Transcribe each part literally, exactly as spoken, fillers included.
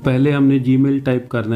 पहले हमने Gmail type करना है,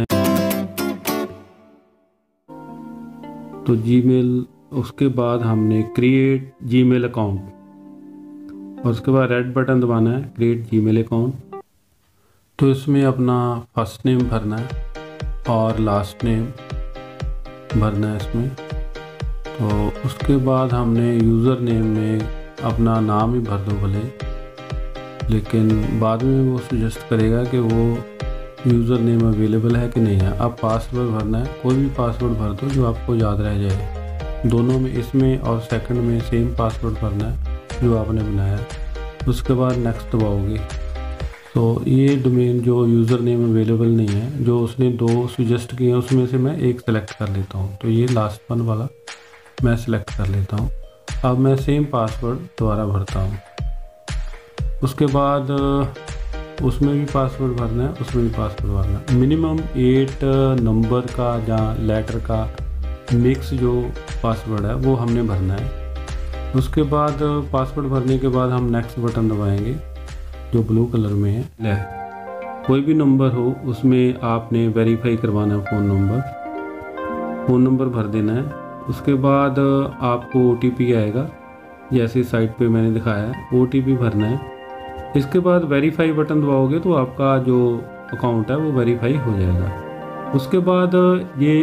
तो जीमेल, उसके बाद हमने क्रिएट जीमेल अकाउंट और उसके बाद रेड बटन दबाना है क्रिएट जीमेल अकाउंट। तो इसमें अपना फर्स्ट नेम भरना है और लास्ट नेम भरना है इसमें। तो उसके बाद हमने यूज़र नेम में अपना नाम ही भर दो भले, लेकिन बाद में वो सजेस्ट करेगा कि वो यूज़र नेम अवेलेबल है कि नहीं है। अब पासवर्ड भरना है, कोई भी पासवर्ड भर दो जो आपको याद रह जाए। दोनों में, इसमें और सेकंड में सेम पासवर्ड भरना है जो आपने बनाया। उसके बाद नेक्स्ट दबाओगे। तो ये डोमेन जो यूज़र नेम अवेलेबल नहीं है, जो उसने दो सजेस्ट किए हैं उसमें से मैं एक सेलेक्ट कर लेता हूँ। तो ये लास्ट वन वाला मैं सिलेक्ट कर लेता हूँ। अब मैं सेम पासवर्ड दोबारा भरता हूँ। उसके बाद उसमें भी पासवर्ड भरना है, उसमें भी पासवर्ड भरना है। मिनिमम एट नंबर का या लेटर का मिक्स जो पासवर्ड है वो हमने भरना है। उसके बाद पासवर्ड भरने के बाद हम नेक्स्ट बटन दबाएंगे जो ब्लू कलर में है। ले कोई भी नंबर हो उसमें आपने वेरीफाई करवाना है, फ़ोन नंबर फ़ोन नंबर भर देना है। उसके बाद आपको ओ टी पी आएगा, जैसे साइट पे मैंने दिखाया है, ओ टी पी भरना है। इसके बाद वेरीफाई बटन दबाओगे तो आपका जो अकाउंट है वो वेरीफाई हो जाएगा। उसके बाद ये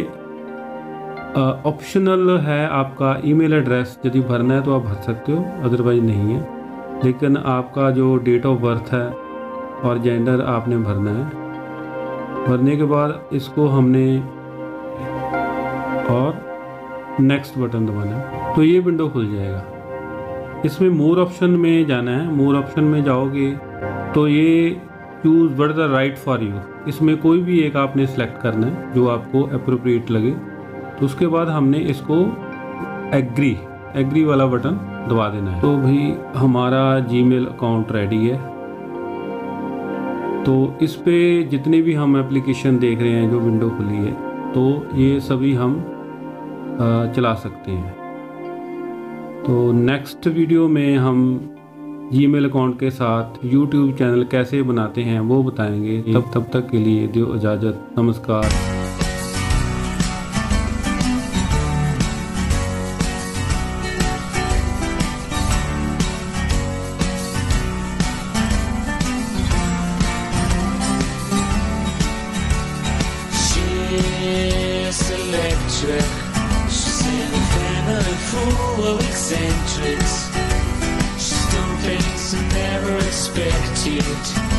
ऑप्शनल है, आपका ईमेल एड्रेस यदि भरना है तो आप भर सकते हो, अदरवाइज नहीं है। लेकिन आपका जो डेट ऑफ बर्थ है और जेंडर आपने भरना है। भरने के बाद इसको हमने और नेक्स्ट बटन दबाना है, तो ये विंडो खुल जाएगा। इसमें मोर ऑप्शन में जाना है। मोर ऑप्शन में जाओगे तो ये choose what is the right for you, इसमें कोई भी एक आपने सेलेक्ट करना है जो आपको अप्रोप्रिएट लगे। तो उसके बाद हमने इसको एग्री एग्री वाला बटन दबा देना है। तो भाई हमारा जीमेल अकाउंट रेडी है। तो इस पे जितने भी हम एप्लीकेशन देख रहे हैं जो विंडो खुली है, तो ये सभी हम आ, चला सकते हैं। तो नेक्स्ट वीडियो में हम जीमेल अकाउंट के साथ यूट्यूब चैनल कैसे बनाते हैं वो बताएंगे। तब तब तक के लिए दो इजाज़त, नमस्कार। She's in a family full of eccentrics. She's done things I never expected.